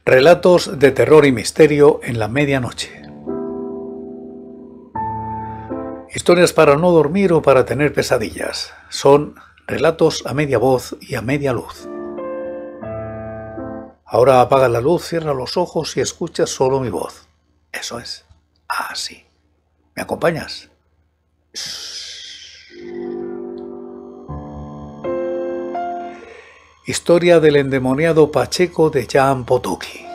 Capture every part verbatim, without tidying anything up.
Relatos de terror y misterio en la medianoche. Historias para no dormir o para tener pesadillas. Son relatos a media voz y a media luz. Ahora apaga la luz, cierra los ojos y escucha solo mi voz. Eso es. Ah, sí. ¿Me acompañas? Shh. Historia del endemoniado Pacheco de Jan Potocki.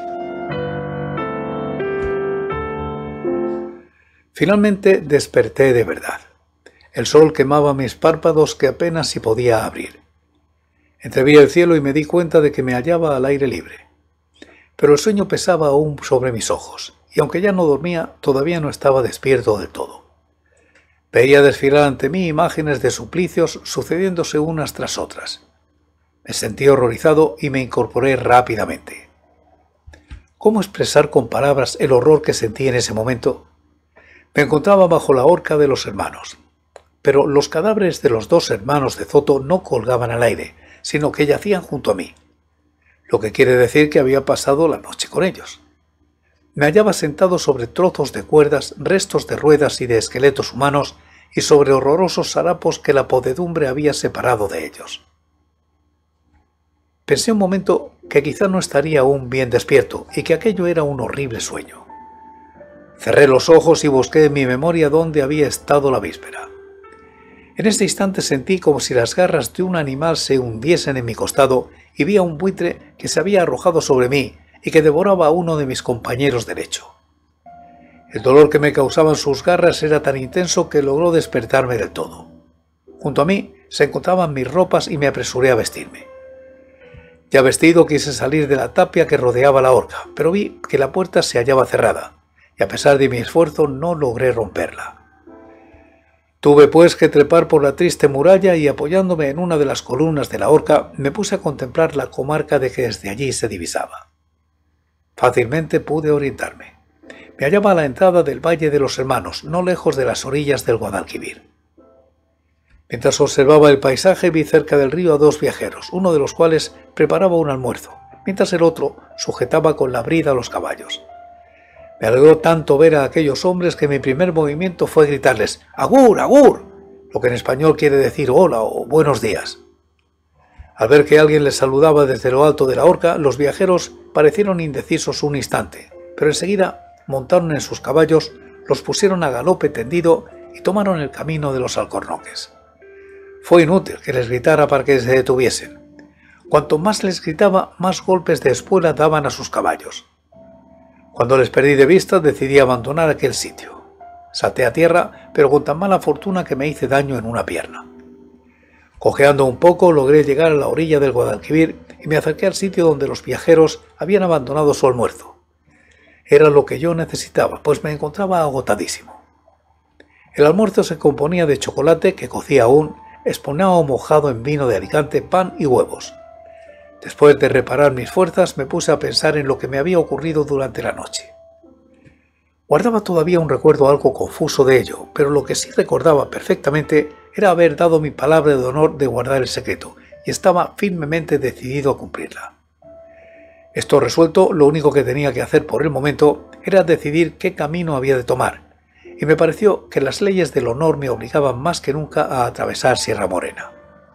Finalmente desperté de verdad. El sol quemaba mis párpados que apenas si podía abrir. Entreví el cielo y me di cuenta de que me hallaba al aire libre. Pero el sueño pesaba aún sobre mis ojos, y aunque ya no dormía, todavía no estaba despierto del todo. Veía desfilar ante mí imágenes de suplicios sucediéndose unas tras otras. Me sentí horrorizado y me incorporé rápidamente. ¿Cómo expresar con palabras el horror que sentí en ese momento? Me encontraba bajo la horca de los hermanos, pero los cadáveres de los dos hermanos de Zoto no colgaban al aire, sino que yacían junto a mí, lo que quiere decir que había pasado la noche con ellos. Me hallaba sentado sobre trozos de cuerdas, restos de ruedas y de esqueletos humanos y sobre horrorosos harapos que la podredumbre había separado de ellos. Pensé un momento que quizá no estaría aún bien despierto y que aquello era un horrible sueño. Cerré los ojos y busqué en mi memoria dónde había estado la víspera. En ese instante sentí como si las garras de un animal se hundiesen en mi costado y vi a un buitre que se había arrojado sobre mí y que devoraba a uno de mis compañeros de lecho. El dolor que me causaban sus garras era tan intenso que logró despertarme del todo. Junto a mí se encontraban mis ropas y me apresuré a vestirme. Ya vestido quise salir de la tapia que rodeaba la horca, pero vi que la puerta se hallaba cerrada, y a pesar de mi esfuerzo no logré romperla. Tuve pues que trepar por la triste muralla y apoyándome en una de las columnas de la horca me puse a contemplar la comarca de que desde allí se divisaba. Fácilmente pude orientarme. Me hallaba a la entrada del Valle de los Hermanos, no lejos de las orillas del Guadalquivir. Mientras observaba el paisaje vi cerca del río a dos viajeros, uno de los cuales preparaba un almuerzo, mientras el otro sujetaba con la brida a los caballos. Me alegró tanto ver a aquellos hombres que mi primer movimiento fue gritarles «¡Agur, agur!», lo que en español quiere decir «hola» o «buenos días». Al ver que alguien les saludaba desde lo alto de la horca, los viajeros parecieron indecisos un instante, pero enseguida montaron en sus caballos, los pusieron a galope tendido y tomaron el camino de los alcornoques. Fue inútil que les gritara para que se detuviesen. Cuanto más les gritaba, más golpes de espuela daban a sus caballos. Cuando les perdí de vista, decidí abandonar aquel sitio. Salté a tierra, pero con tan mala fortuna que me hice daño en una pierna. Cojeando un poco, logré llegar a la orilla del Guadalquivir y me acerqué al sitio donde los viajeros habían abandonado su almuerzo. Era lo que yo necesitaba, pues me encontraba agotadísimo. El almuerzo se componía de chocolate que cocía aún, esponjado mojado en vino de Alicante, pan y huevos. Después de reparar mis fuerzas, me puse a pensar en lo que me había ocurrido durante la noche. Guardaba todavía un recuerdo algo confuso de ello, pero lo que sí recordaba perfectamente era haber dado mi palabra de honor de guardar el secreto, y estaba firmemente decidido a cumplirla. Esto resuelto, lo único que tenía que hacer por el momento era decidir qué camino había de tomar, y me pareció que las leyes del honor me obligaban más que nunca a atravesar Sierra Morena.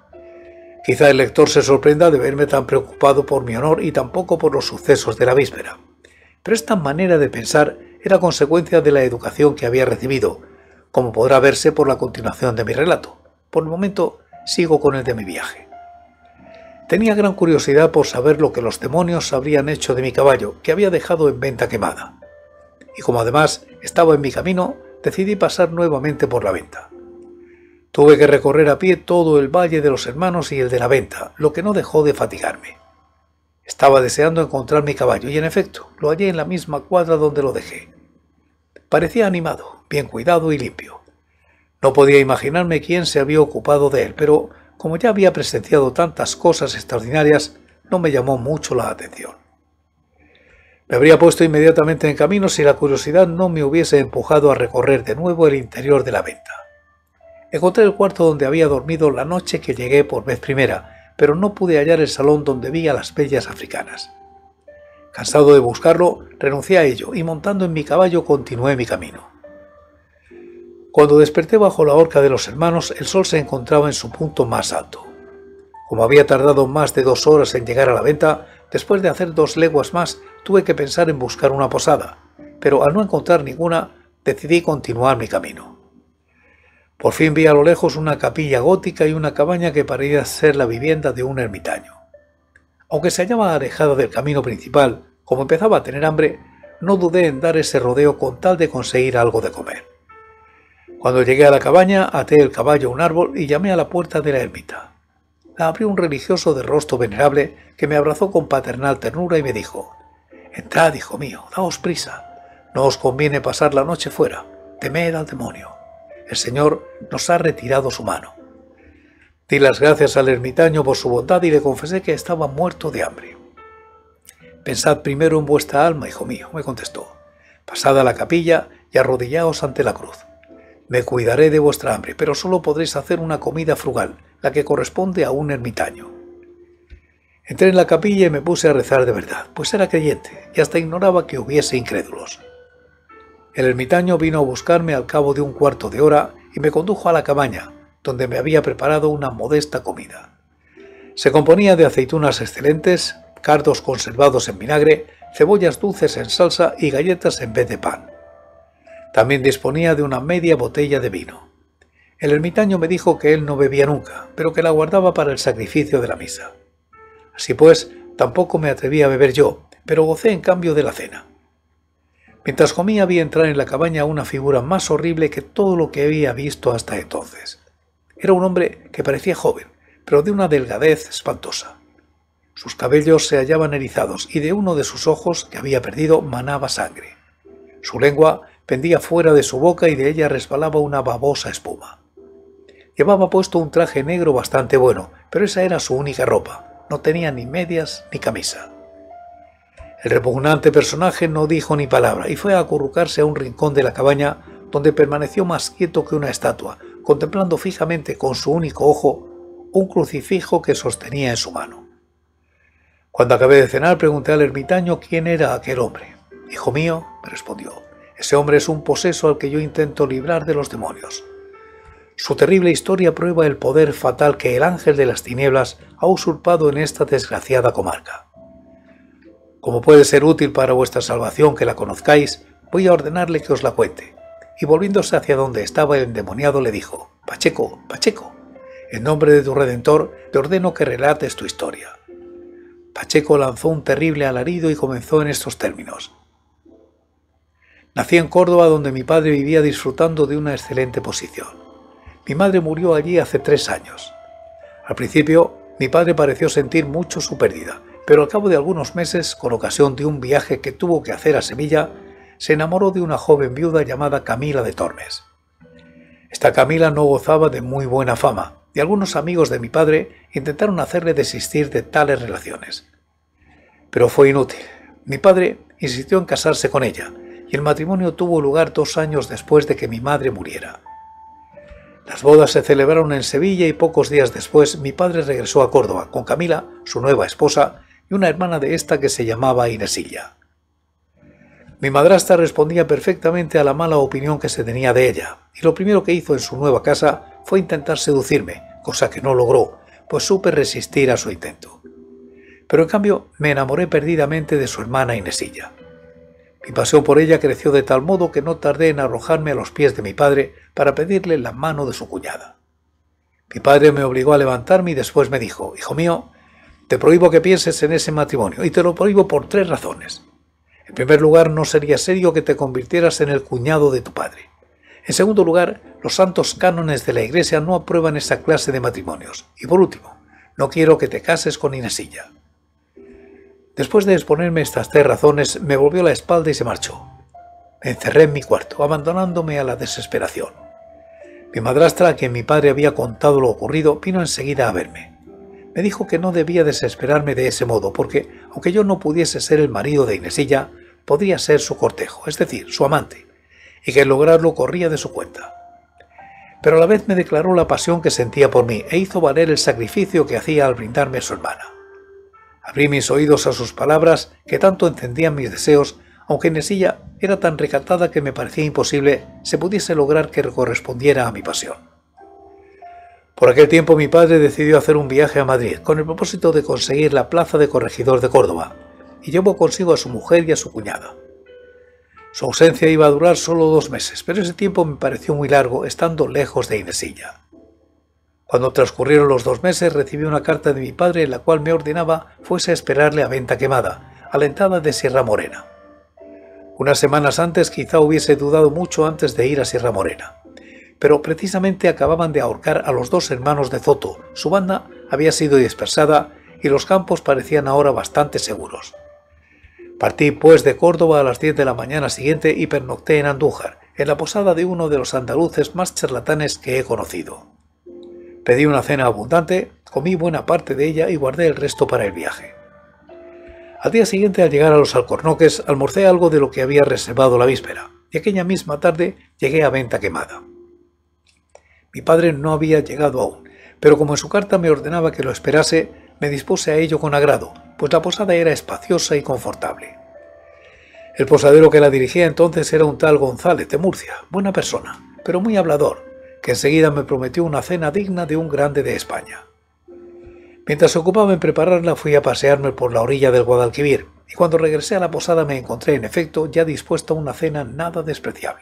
Quizá el lector se sorprenda de verme tan preocupado por mi honor y tampoco por los sucesos de la víspera, pero esta manera de pensar era consecuencia de la educación que había recibido, como podrá verse por la continuación de mi relato. Por el momento sigo con el de mi viaje. Tenía gran curiosidad por saber lo que los demonios habrían hecho de mi caballo, que había dejado en venta quemada. Y como además estaba en mi camino, decidí pasar nuevamente por la venta. Tuve que recorrer a pie todo el Valle de los Hermanos y el de la venta, lo que no dejó de fatigarme. Estaba deseando encontrar mi caballo y en efecto lo hallé en la misma cuadra donde lo dejé. Parecía animado, bien cuidado y limpio. No podía imaginarme quién se había ocupado de él, pero como ya había presenciado tantas cosas extraordinarias, no me llamó mucho la atención. Me habría puesto inmediatamente en camino si la curiosidad no me hubiese empujado a recorrer de nuevo el interior de la venta. Encontré el cuarto donde había dormido la noche que llegué por vez primera, pero no pude hallar el salón donde vi a las bellas africanas. Cansado de buscarlo, renuncié a ello y montando en mi caballo continué mi camino. Cuando desperté bajo la horca de los hermanos, el sol se encontraba en su punto más alto. Como había tardado más de dos horas en llegar a la venta, después de hacer dos leguas más, tuve que pensar en buscar una posada, pero al no encontrar ninguna, decidí continuar mi camino. Por fin vi a lo lejos una capilla gótica y una cabaña que parecía ser la vivienda de un ermitaño. Aunque se hallaba alejada del camino principal, como empezaba a tener hambre, no dudé en dar ese rodeo con tal de conseguir algo de comer. Cuando llegué a la cabaña, até el caballo a un árbol y llamé a la puerta de la ermita. La abrió un religioso de rostro venerable que me abrazó con paternal ternura y me dijo: «Entrad, hijo mío, daos prisa. No os conviene pasar la noche fuera. Temed al demonio. El Señor nos ha retirado su mano». Di las gracias al ermitaño por su bondad y le confesé que estaba muerto de hambre. «Pensad primero en vuestra alma, hijo mío», me contestó. «Pasad a la capilla y arrodillaos ante la cruz. Me cuidaré de vuestra hambre, pero solo podréis hacer una comida frugal, la que corresponde a un ermitaño». Entré en la capilla y me puse a rezar de verdad, pues era creyente y hasta ignoraba que hubiese incrédulos. El ermitaño vino a buscarme al cabo de un cuarto de hora y me condujo a la cabaña, donde me había preparado una modesta comida. Se componía de aceitunas excelentes, cardos conservados en vinagre, cebollas dulces en salsa y galletas en vez de pan. También disponía de una media botella de vino. El ermitaño me dijo que él no bebía nunca, pero que la guardaba para el sacrificio de la misa. Así pues, tampoco me atreví a beber yo, pero gocé en cambio de la cena. Mientras comía vi entrar en la cabaña una figura más horrible que todo lo que había visto hasta entonces. Era un hombre que parecía joven, pero de una delgadez espantosa. Sus cabellos se hallaban erizados y de uno de sus ojos, que había perdido, manaba sangre. Su lengua pendía fuera de su boca y de ella resbalaba una babosa espuma. Llevaba puesto un traje negro bastante bueno, pero esa era su única ropa. No tenía ni medias ni camisa. El repugnante personaje no dijo ni palabra y fue a acurrucarse a un rincón de la cabaña, donde permaneció más quieto que una estatua, contemplando fijamente con su único ojo un crucifijo que sostenía en su mano. Cuando acabé de cenar, pregunté al ermitaño quién era aquel hombre. «Hijo mío», me respondió, «ese hombre es un poseso al que yo intento librar de los demonios. Su terrible historia prueba el poder fatal que el ángel de las tinieblas ha usurpado en esta desgraciada comarca. Como puede ser útil para vuestra salvación que la conozcáis, voy a ordenarle que os la cuente». Y volviéndose hacia donde estaba el endemoniado le dijo: «Pacheco, Pacheco, en nombre de tu Redentor te ordeno que relates tu historia». Pacheco lanzó un terrible alarido y comenzó en estos términos: «Nací en Córdoba, donde mi padre vivía disfrutando de una excelente posición. Mi madre murió allí hace tres años. Al principio, mi padre pareció sentir mucho su pérdida, pero al cabo de algunos meses, con ocasión de un viaje que tuvo que hacer a Sevilla, se enamoró de una joven viuda llamada Camila de Tormes. Esta Camila no gozaba de muy buena fama, y algunos amigos de mi padre intentaron hacerle desistir de tales relaciones. Pero fue inútil. Mi padre insistió en casarse con ella, y el matrimonio tuvo lugar dos años después de que mi madre muriera. Las bodas se celebraron en Sevilla y pocos días después mi padre regresó a Córdoba con Camila, su nueva esposa, y una hermana de esta que se llamaba Inesilla. Mi madrastra respondía perfectamente a la mala opinión que se tenía de ella, y lo primero que hizo en su nueva casa fue intentar seducirme, cosa que no logró, pues supe resistir a su intento. Pero en cambio me enamoré perdidamente de su hermana Inesilla. Mi pasión por ella creció de tal modo que no tardé en arrojarme a los pies de mi padre para pedirle la mano de su cuñada. Mi padre me obligó a levantarme y después me dijo: «Hijo mío, te prohíbo que pienses en ese matrimonio, y te lo prohíbo por tres razones. En primer lugar, no sería serio que te convirtieras en el cuñado de tu padre. En segundo lugar, los santos cánones de la Iglesia no aprueban esa clase de matrimonios. Y por último, no quiero que te cases con Inesilla». Después de exponerme estas tres razones, me volvió la espalda y se marchó. Me encerré en mi cuarto, abandonándome a la desesperación. Mi madrastra, a quien mi padre había contado lo ocurrido, vino enseguida a verme. Me dijo que no debía desesperarme de ese modo, porque, aunque yo no pudiese ser el marido de Inesilla, podría ser su cortejo, es decir, su amante, y que lograrlo corría de su cuenta. Pero a la vez me declaró la pasión que sentía por mí e hizo valer el sacrificio que hacía al brindarme a su hermana. Abrí mis oídos a sus palabras que tanto encendían mis deseos, aunque Inesilla era tan recatada que me parecía imposible se pudiese lograr que correspondiera a mi pasión. Por aquel tiempo mi padre decidió hacer un viaje a Madrid con el propósito de conseguir la plaza de corregidor de Córdoba, y llevó consigo a su mujer y a su cuñada. Su ausencia iba a durar solo dos meses, pero ese tiempo me pareció muy largo estando lejos de Inesilla. Cuando transcurrieron los dos meses recibí una carta de mi padre en la cual me ordenaba fuese a esperarle a Venta Quemada, a la entrada de Sierra Morena. Unas semanas antes quizá hubiese dudado mucho antes de ir a Sierra Morena, pero precisamente acababan de ahorcar a los dos hermanos de Zoto, su banda había sido dispersada y los campos parecían ahora bastante seguros. Partí pues de Córdoba a las diez de la mañana siguiente y pernocté en Andújar, en la posada de uno de los andaluces más charlatanes que he conocido. Pedí una cena abundante, comí buena parte de ella y guardé el resto para el viaje. Al día siguiente, al llegar a los Alcornoques, almorcé algo de lo que había reservado la víspera, y aquella misma tarde llegué a Venta Quemada. Mi padre no había llegado aún, pero como en su carta me ordenaba que lo esperase, me dispuse a ello con agrado, pues la posada era espaciosa y confortable. El posadero que la dirigía entonces era un tal González de Murcia, buena persona, pero muy hablador, que enseguida me prometió una cena digna de un grande de España. Mientras se ocupaba en prepararla fui a pasearme por la orilla del Guadalquivir, y cuando regresé a la posada me encontré en efecto ya dispuesta a una cena nada despreciable.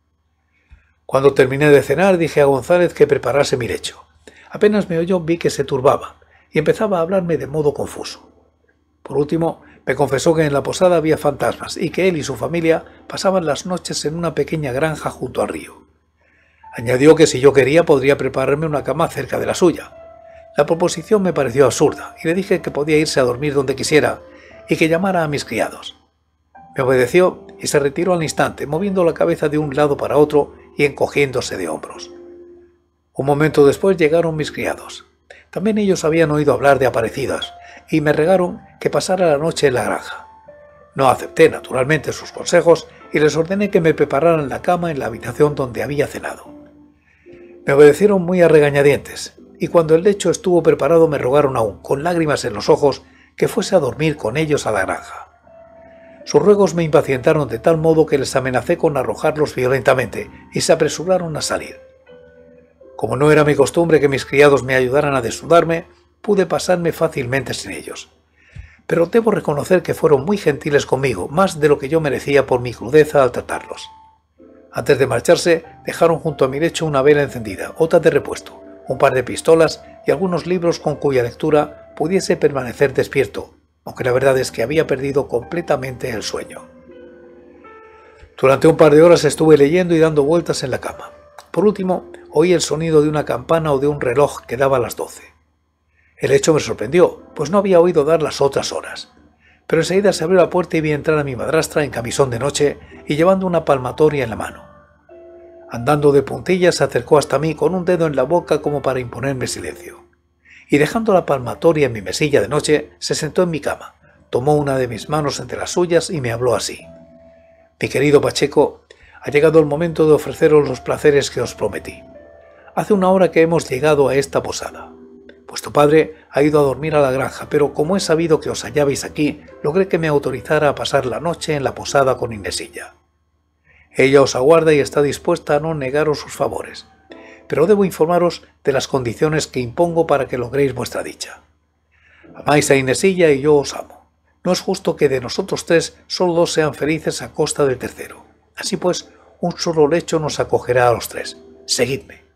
Cuando terminé de cenar dije a González que preparase mi lecho. Apenas me oyó vi que se turbaba, y empezaba a hablarme de modo confuso. Por último, me confesó que en la posada había fantasmas, y que él y su familia pasaban las noches en una pequeña granja junto al río. Añadió que si yo quería podría prepararme una cama cerca de la suya. La proposición me pareció absurda y le dije que podía irse a dormir donde quisiera y que llamara a mis criados. Me obedeció y se retiró al instante, moviendo la cabeza de un lado para otro y encogiéndose de hombros. Un momento después llegaron mis criados. También ellos habían oído hablar de aparecidas y me rogaron que pasara la noche en la granja. No acepté naturalmente sus consejos y les ordené que me prepararan la cama en la habitación donde había cenado. Me obedecieron muy a regañadientes, y cuando el lecho estuvo preparado me rogaron aún, con lágrimas en los ojos, que fuese a dormir con ellos a la granja. Sus ruegos me impacientaron de tal modo que les amenacé con arrojarlos violentamente, y se apresuraron a salir. Como no era mi costumbre que mis criados me ayudaran a desnudarme, pude pasarme fácilmente sin ellos. Pero debo reconocer que fueron muy gentiles conmigo, más de lo que yo merecía por mi crudeza al tratarlos. Antes de marcharse, dejaron junto a mi lecho una vela encendida, otra de repuesto, un par de pistolas y algunos libros con cuya lectura pudiese permanecer despierto, aunque la verdad es que había perdido completamente el sueño. Durante un par de horas estuve leyendo y dando vueltas en la cama. Por último, oí el sonido de una campana o de un reloj que daba las doce. El hecho me sorprendió, pues no había oído dar las otras horas. Pero enseguida se abrió la puerta y vi entrar a mi madrastra en camisón de noche y llevando una palmatoria en la mano. Andando de puntillas se acercó hasta mí con un dedo en la boca como para imponerme silencio. Y dejando la palmatoria en mi mesilla de noche, se sentó en mi cama, tomó una de mis manos entre las suyas y me habló así. Mi querido Pacheco, ha llegado el momento de ofreceros los placeres que os prometí. Hace una hora que hemos llegado a esta posada. Vuestro padre ha ido a dormir a la granja, pero como he sabido que os hallabais aquí, logré que me autorizara a pasar la noche en la posada con Inesilla. Ella os aguarda y está dispuesta a no negaros sus favores, pero debo informaros de las condiciones que impongo para que logréis vuestra dicha. Amáis a Inesilla y yo os amo. No es justo que de nosotros tres solo dos sean felices a costa del tercero. Así pues, un solo lecho nos acogerá a los tres. Seguidme.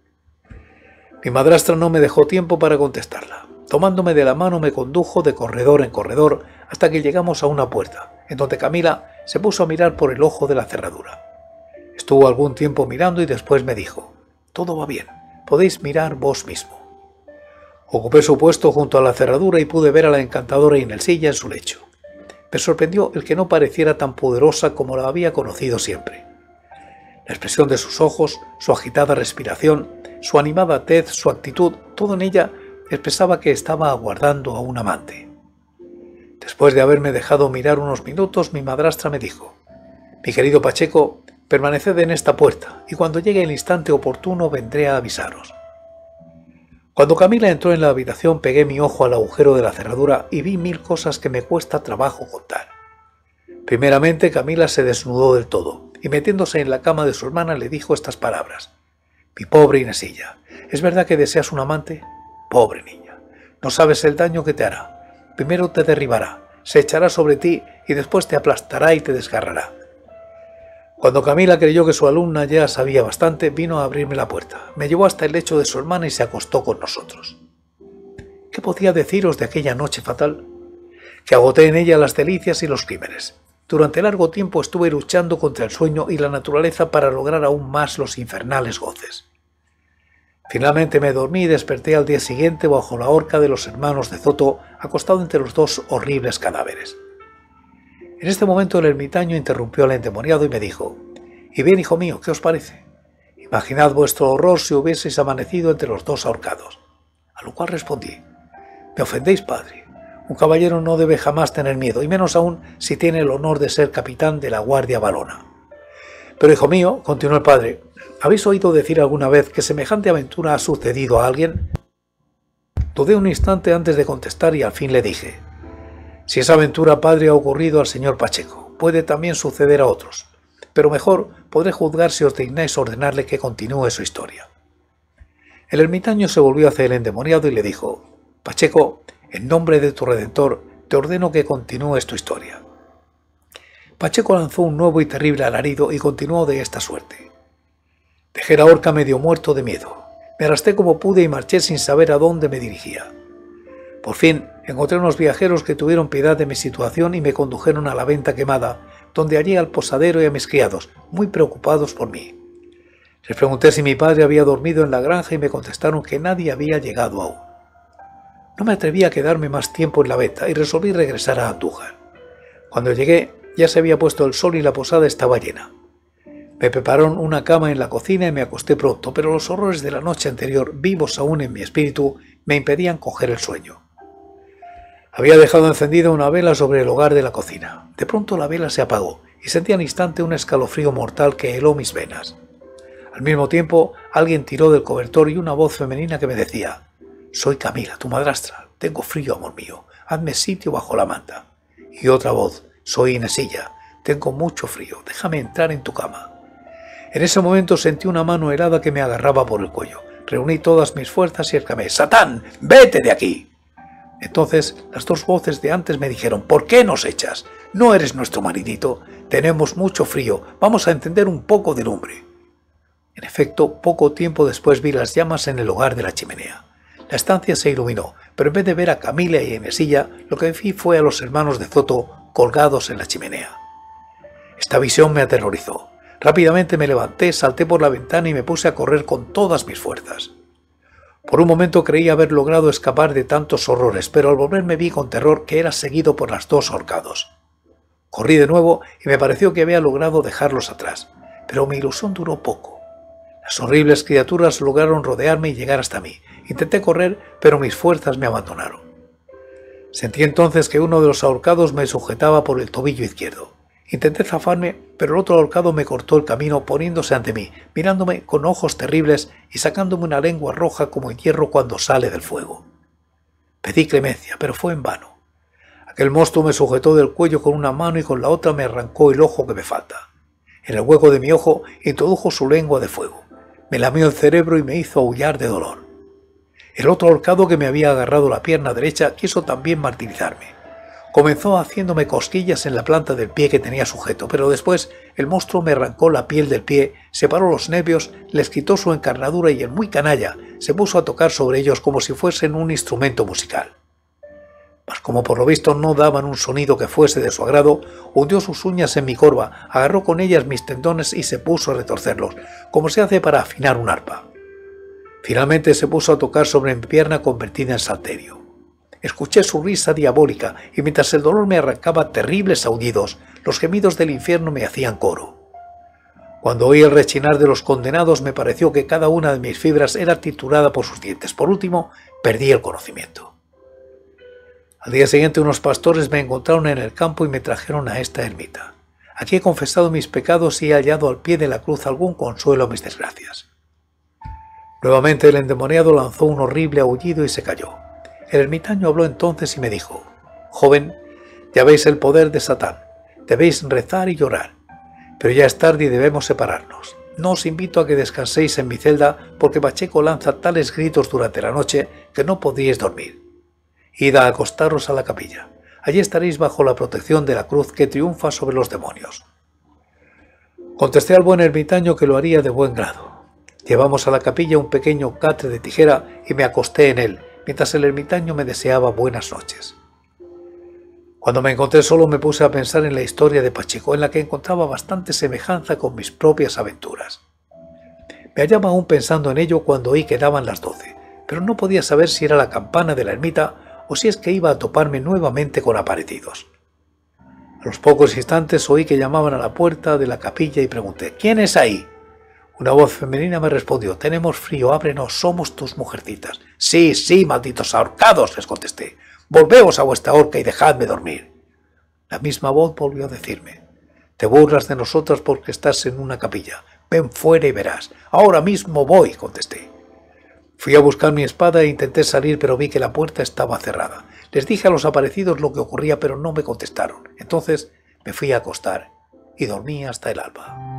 Mi madrastra no me dejó tiempo para contestarla. Tomándome de la mano me condujo de corredor en corredor hasta que llegamos a una puerta, en donde Camila se puso a mirar por el ojo de la cerradura. Estuvo algún tiempo mirando y después me dijo: «Todo va bien, podéis mirar vos mismo». Ocupé su puesto junto a la cerradura y pude ver a la encantadora Inesilla en su lecho. Me sorprendió el que no pareciera tan poderosa como la había conocido siempre. La expresión de sus ojos, su agitada respiración, su animada tez, su actitud, todo en ella expresaba que estaba aguardando a un amante. Después de haberme dejado mirar unos minutos, mi madrastra me dijo: «Mi querido Pacheco, permaneced en esta puerta, y cuando llegue el instante oportuno vendré a avisaros». Cuando Camila entró en la habitación pegué mi ojo al agujero de la cerradura y vi mil cosas que me cuesta trabajo contar. Primeramente, Camila se desnudó del todo y metiéndose en la cama de su hermana le dijo estas palabras: «Mi pobre Inesilla, ¿es verdad que deseas un amante? Pobre niña, no sabes el daño que te hará. Primero te derribará, se echará sobre ti y después te aplastará y te desgarrará». Cuando Camila creyó que su alumna ya sabía bastante, vino a abrirme la puerta, me llevó hasta el lecho de su hermana y se acostó con nosotros. ¿Qué podía deciros de aquella noche fatal? Que agoté en ella las delicias y los crímenes. Durante largo tiempo estuve luchando contra el sueño y la naturaleza para lograr aún más los infernales goces. Finalmente me dormí y desperté al día siguiente bajo la horca de los hermanos de Zoto, acostado entre los dos horribles cadáveres. En este momento el ermitaño interrumpió al endemoniado y me dijo: «Y bien, hijo mío, ¿qué os parece? Imaginad vuestro horror si hubieseis amanecido entre los dos ahorcados». A lo cual respondí: «Me ofendéis, padre. Un caballero no debe jamás tener miedo, y menos aún si tiene el honor de ser capitán de la Guardia Valona». «Pero, hijo mío», continuó el padre, «¿habéis oído decir alguna vez que semejante aventura ha sucedido a alguien?» Dudé un instante antes de contestar y al fin le dije: «Si esa aventura, padre, ha ocurrido al señor Pacheco, puede también suceder a otros, pero mejor podré juzgar si os dignáis ordenarle que continúe su historia». El ermitaño se volvió hacia el endemoniado y le dijo: «Pacheco, en nombre de tu Redentor, te ordeno que continúes tu historia». Pacheco lanzó un nuevo y terrible alarido y continuó de esta suerte: «Dejé la horca medio muerto de miedo. Me arrastré como pude y marché sin saber a dónde me dirigía. Por fin encontré unos viajeros que tuvieron piedad de mi situación y me condujeron a la venta quemada, donde hallé al posadero y a mis criados, muy preocupados por mí. Les pregunté si mi padre había dormido en la granja y me contestaron que nadie había llegado aún. No me atreví a quedarme más tiempo en la venta y resolví regresar a Andújar. Cuando llegué ya se había puesto el sol y la posada estaba llena. Me prepararon una cama en la cocina y me acosté pronto, pero los horrores de la noche anterior, vivos aún en mi espíritu, me impedían coger el sueño. Había dejado encendida una vela sobre el hogar de la cocina. De pronto la vela se apagó y sentí al instante un escalofrío mortal que heló mis venas. Al mismo tiempo, alguien tiró del cobertor y una voz femenina que me decía: «Soy Camila, tu madrastra. Tengo frío, amor mío. Hazme sitio bajo la manta». Y otra voz: «Soy Inesilla. Tengo mucho frío. Déjame entrar en tu cama». En ese momento sentí una mano helada que me agarraba por el cuello. Reuní todas mis fuerzas y exclamé: «¡Satán, vete de aquí!». Entonces las dos voces de antes me dijeron: «¿Por qué nos echas? ¿No eres nuestro maridito? Tenemos mucho frío. Vamos a encender un poco de lumbre». En efecto, poco tiempo después vi las llamas en el hogar de la chimenea. La estancia se iluminó, pero en vez de ver a Camila y a Inesilla, lo que vi fue a los hermanos de Zoto colgados en la chimenea. Esta visión me aterrorizó. Rápidamente me levanté, salté por la ventana y me puse a correr con todas mis fuerzas. Por un momento creí haber logrado escapar de tantos horrores, pero al volverme vi con terror que era seguido por los dos ahorcados. Corrí de nuevo y me pareció que había logrado dejarlos atrás, pero mi ilusión duró poco. Las horribles criaturas lograron rodearme y llegar hasta mí. Intenté correr, pero mis fuerzas me abandonaron. Sentí entonces que uno de los ahorcados me sujetaba por el tobillo izquierdo. Intenté zafarme, pero el otro ahorcado me cortó el camino poniéndose ante mí, mirándome con ojos terribles y sacándome una lengua roja como el hierro cuando sale del fuego. Pedí clemencia, pero fue en vano. Aquel monstruo me sujetó del cuello con una mano y con la otra me arrancó el ojo que me falta. En el hueco de mi ojo introdujo su lengua de fuego. Me lamió el cerebro y me hizo aullar de dolor. El otro ahorcado que me había agarrado la pierna derecha quiso también martirizarme. Comenzó haciéndome cosquillas en la planta del pie que tenía sujeto, pero después el monstruo me arrancó la piel del pie, separó los nervios, les quitó su encarnadura y el muy canalla se puso a tocar sobre ellos como si fuesen un instrumento musical. Mas como por lo visto no daban un sonido que fuese de su agrado, hundió sus uñas en mi corva, agarró con ellas mis tendones y se puso a retorcerlos, como se hace para afinar un arpa. Finalmente se puso a tocar sobre mi pierna convertida en salterio. Escuché su risa diabólica y mientras el dolor me arrancaba terribles aullidos, los gemidos del infierno me hacían coro. Cuando oí el rechinar de los condenados me pareció que cada una de mis fibras era triturada por sus dientes. Por último, perdí el conocimiento. Al día siguiente unos pastores me encontraron en el campo y me trajeron a esta ermita. Aquí he confesado mis pecados y he hallado al pie de la cruz algún consuelo a mis desgracias. Nuevamente el endemoniado lanzó un horrible aullido y se cayó. El ermitaño habló entonces y me dijo: «Joven, ya veis el poder de Satán. Debéis rezar y llorar. Pero ya es tarde y debemos separarnos. No os invito a que descanséis en mi celda, porque Pacheco lanza tales gritos durante la noche que no podríais dormir. Id a acostaros a la capilla. Allí estaréis bajo la protección de la cruz que triunfa sobre los demonios». Contesté al buen ermitaño que lo haría de buen grado. Llevamos a la capilla un pequeño catre de tijera y me acosté en él, mientras el ermitaño me deseaba buenas noches. Cuando me encontré solo me puse a pensar en la historia de Pacheco, en la que encontraba bastante semejanza con mis propias aventuras. Me hallaba aún pensando en ello cuando oí que daban las doce, pero no podía saber si era la campana de la ermita o si es que iba a toparme nuevamente con aparecidos. A los pocos instantes oí que llamaban a la puerta de la capilla y pregunté: «¿Quién es ahí?». Una voz femenina me respondió: «Tenemos frío, ábrenos, somos tus mujercitas». «Sí, sí, malditos ahorcados», les contesté. «Volveos a vuestra horca y dejadme dormir». La misma voz volvió a decirme: «Te burlas de nosotras porque estás en una capilla. Ven fuera y verás». «Ahora mismo voy», contesté. Fui a buscar mi espada e intenté salir, pero vi que la puerta estaba cerrada. Les dije a los aparecidos lo que ocurría, pero no me contestaron. Entonces me fui a acostar y dormí hasta el alba.